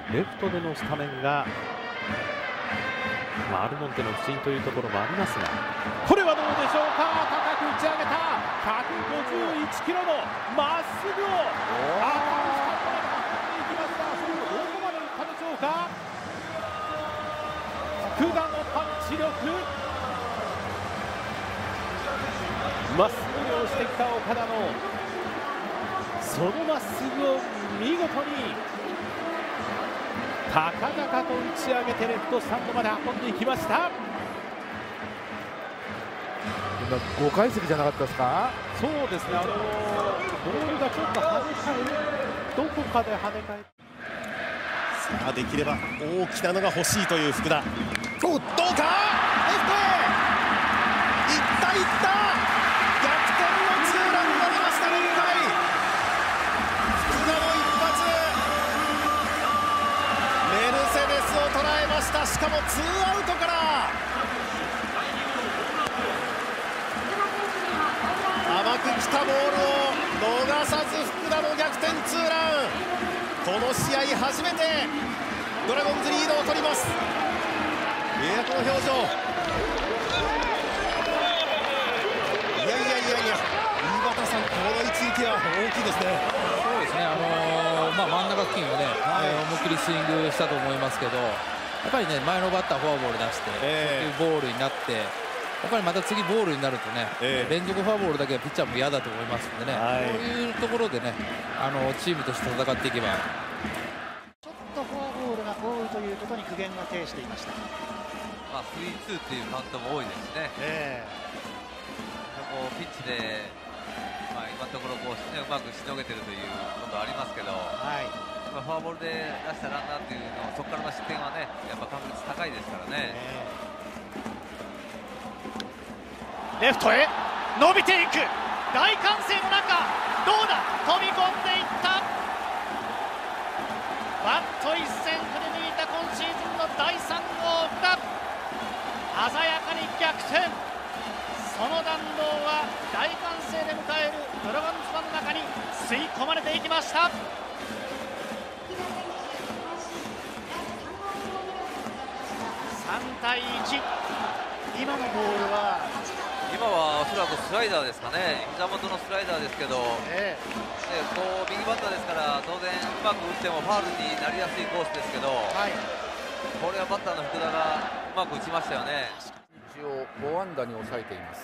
レフトでのスタメンが、アルモンテの不振というところもありますが、これはどうでしょうか。高く打ち上げた151キロのまっすぐを赤いスタンドまで運んでいきました。それをどこまで打ったでしょうか。福田のパンチ力、まっすぐに押してきた岡田のそのまっすぐを見事に高々と打ち上げてレフトスタンドまで運んでいきました。 今5階席じゃなかったですか。 そうですね、ボールがちょっと跳ね返る、どこかで跳ね返る。 さあできれば大きなのが欲しいという福田。どうか、レフトへ行った行った、逆転のツーランが出ました。6回福田の一発、メルセデスを捉えました。しかもツーアウトから甘く来たボールを逃さず福田の逆転ツーラン。この試合初めてドラゴンズリードを取ります。この表情、いや井端さん、この一撃は大きいですね。 そうですね、真ん中付近をね、思いっきりスイングしたと思いますけど、やっぱりね、前のバッターフォアボール出して、ボールになって、やっぱりまた次ボールになるとね、連続フォアボールだけはピッチャーも嫌だと思いますのでね、こういうところでね、チームとして戦っていけば。 ちょっとフォアボールが多いということに苦言が呈していました。 3-2っていうカウントも多いですね。こうピッチで、今のところこう、うまくしのげてるということありますけど、フォアボールで出したランナーっていうのを、そこからの失点はね、やっぱ確率高いですからね。 レフトへ伸びていく、大歓声の中、どうだ、飛び込んでいった。バット一閃振り抜いた今シーズンの第3号福田、鮮やかに逆転。その弾道は大歓声で迎えるドラゴンズファンの中に吸い込まれていきました。3対1。今のボールはおそらくスライダーですかね、膝元のスライダーですけど、こう右バッターですから、当然うまく打ってもファウルになりやすいコースですけど、これはバッターの福田がうまく打ちましたよね。 一応5安打に抑えています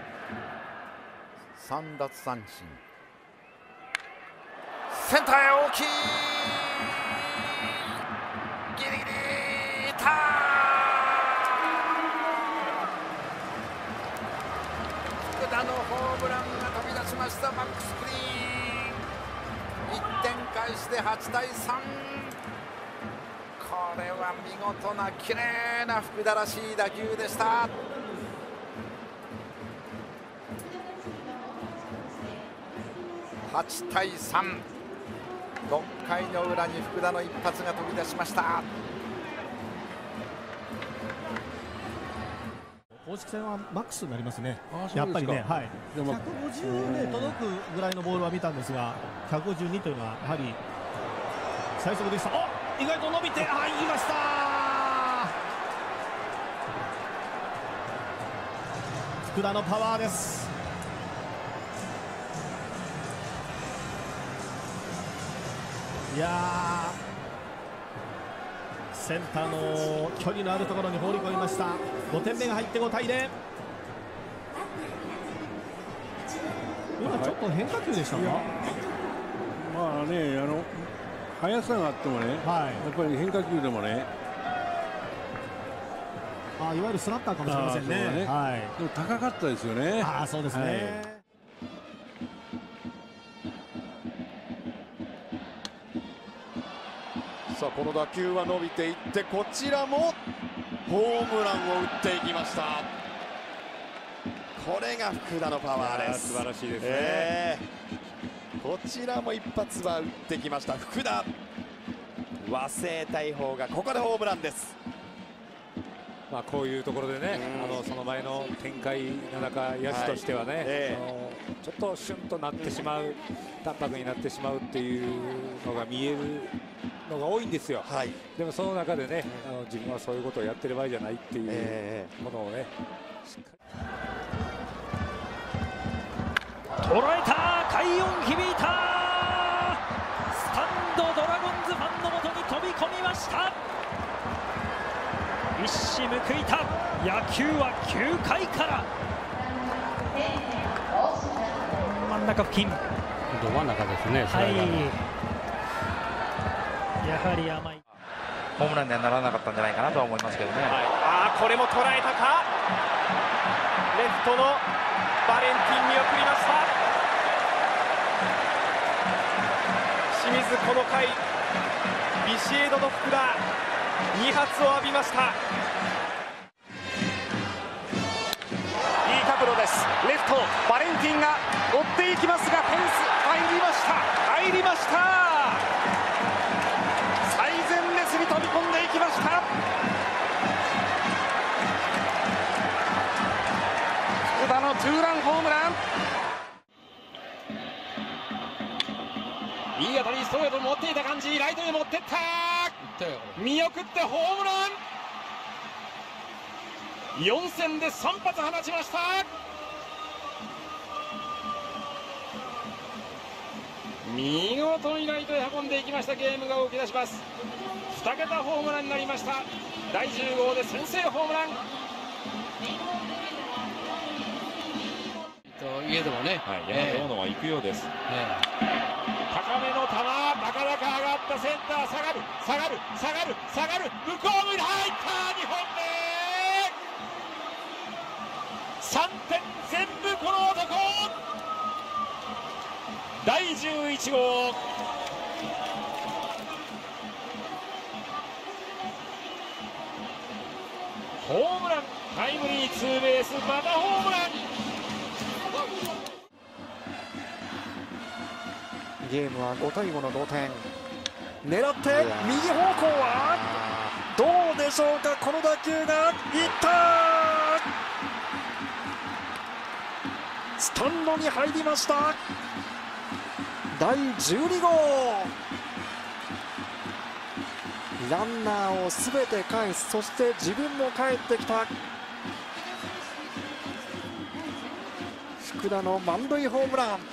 。3奪三振、センターへ大きい、ギリギリいった。福田のホームランが飛び出しました。バックスクリーン、1点返して8対3。これは見事な綺麗な福田らしい打球でした。8対3、6回の裏に福田の一発が飛び出しました。 公式戦はマックスになりますね。やっぱりね、150ね届くぐらいのボールは見たんですが、152というのはやはり最速でした。意外と伸びて入りました。福田のパワーです。いやセンターの距離のあるところに放り込みました。5点目が入って5対0。今ちょっと変化球でしたか。 まあね、速さがあってもね、やっぱり変化球でもね、 いわゆるスラッターかもしれませんね。でも高かったですよね。 そうですね。 さあこの打球は伸びていって、こちらもホームランを打っていきました。これが福田のパワーです。 素晴らしいですね。 こちらも一発は打ってきました福田。和製大砲がここでホームランです。 こういうところでね、その前の展開の中、野手としてはね、ちょっとシュンとなってしまう、淡白になってしまうっていうのが見えるのが多いんですよ、でもその中でね自分はそういうことをやってる場合じゃないっていうものをね、しっかり捉えた、快音響いた、スタンドドラゴンズファンのもとに飛び込みました。一矢報いた。野球は9回から真ん中付近、 ど真ん中ですね、スライダーの。 やはり甘い。 ホームランにはならなかったんじゃないかなとは思いますけどね。 これも捉えたか。レフトのバレンティン見送りました。清水、この回ビシエドの福田2発を浴びました。いい角度です。レフトバレンティンが追っていきますが、フェンス入りました。入りました。最前列に飛び込んでいきました。福田のツーランホームラン。いい当たり、ストレート持っていた感じ、ライトへ持ってった。見送ってホームラン。4戦で3発放ちました。見事にライトへ運んでいきました。ゲームが動き出します。2桁ホームランになりました。第10号で先制ホームラン。 といえどもね、 大野は行くようです。 高めの球、なかなか上がったセンター、下がる、下がる、下がる、下がる、向こうに入った、2本目。3点全部この男。第11号。ホームラン、タイムリーツーベース、またホームラン。 ゲームは5対5の同点。狙って右方向はどうでしょうか。この打球がいった。スタンドに入りました。第12号。ランナーをすべて返す、そして自分も帰ってきた。福田の満塁ホームラン。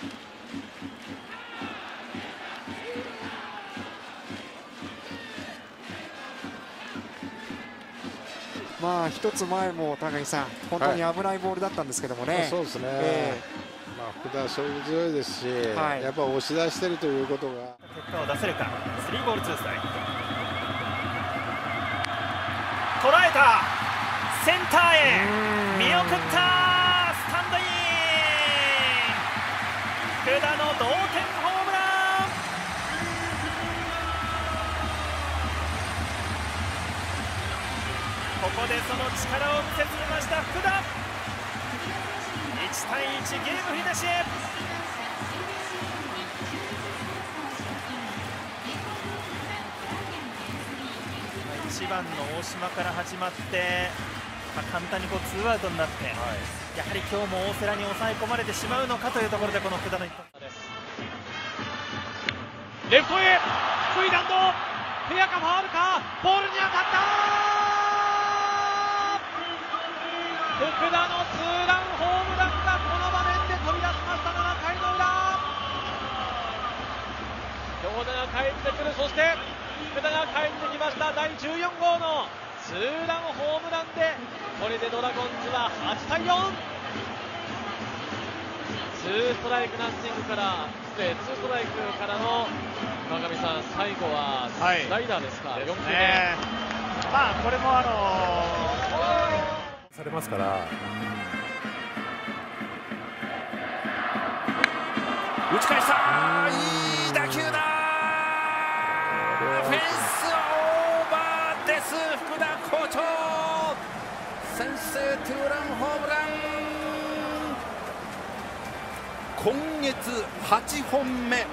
まあ一つ前も高木さん、本当に危ないボールだったんですけどもね。 そうですね。まあ福田は勝負強いですし、やっぱ押し出しているということが結果を出せるか。3ボール2ストライク。捉えた。センターへ見送った。スタンドイン。福田の同点ホームラン。ここでその力を見せつけました福田。1対1、ゲームフィニッシュ。1番の大島から始まって、簡単にツーアウトになって、やはり今日も大瀬良に抑え込まれてしまうのかというところで、この福田の一発です。レフトへ低い弾道、フェアかファウルか、ボールに当たった。福田のツーランホームランがこの場面で飛び出しました。7回の裏。京田が帰ってくる。そして福田が帰ってきました。第14号のツーランホームランで、これでドラゴンズは8対4。ツーストライクナッシングから、ツーストライクからの川上さん、最後はスライダーですか。4球目。まあこれもされますから、 打ち返した。いい打球だ。フェンスオーバーです。福田好調。先制ツーランホームラン。今月8本目。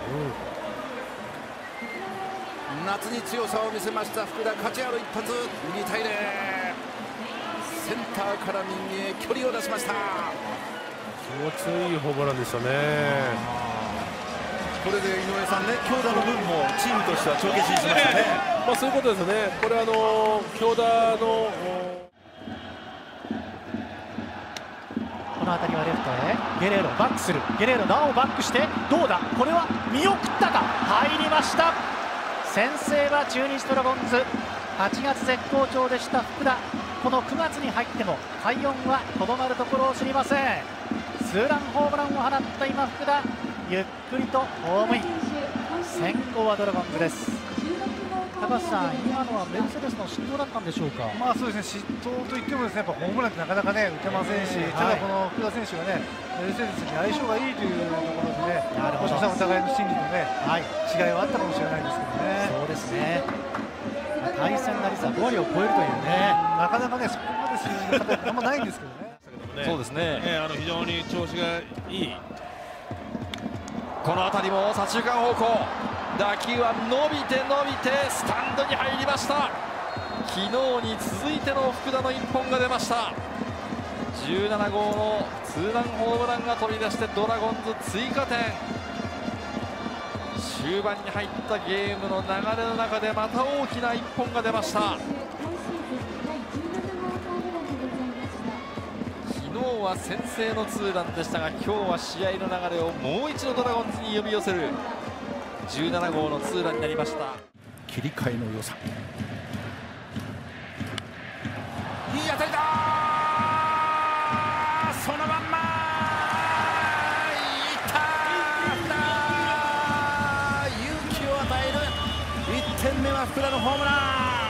夏に強さを見せました福田。勝ちある一発。2対0。センターから右へ距離を出しました。 気持ちのいいホームランでしたね。 これで井上さんね、京田の分もチームとしては帳消しにしましたね。 そういうことですね。これ京田のこの辺りはレフトへゲレーロバックする。ゲレーロなおバックしてどうだ、これは見送ったか、入りました。先制は中日ドラゴンズ。8月絶好調でした福田、この9月に入っても快音はとどまるところを知りません。ツーランホームランを放った今福田、ゆっくりとホームイン。先行はドラゴンズです。高橋さん、今のはメルセデスの失投だったんでしょうか。 そうですね、失投といってもですね、やっぱホームランってなかなかね打てませんし、ただこの福田選手がねメルセデスに相性がいいというところでね、もしかしたらお互いの心理のね、違いはあったかもしれないですけどね。 そうですね。対戦打率は5割を超えるというね、 なかなかねそこまでする方あんまないんですけどね。 そうですね。非常に調子がいい。 この辺りも左中間方向、打球は伸びてスタンドに入りました。昨日に続いての福田の1本が出ました。17号のツーランホームランが飛び出してドラゴンズ追加点。終盤に入ったゲームの流れの中でまた大きな1本が出ました。昨日は先制のツーランでしたが、今日は試合の流れをもう一度ドラゴンズに呼び寄せる17号のツーランになりました。 切り替えの良さ、 いい当たりだ、そのまんまいった、勇気を与える1点目は福田のホームラン。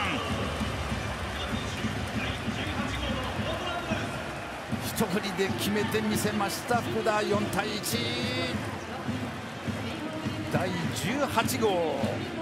一振りで決めてみせました福田。4対1、第18号。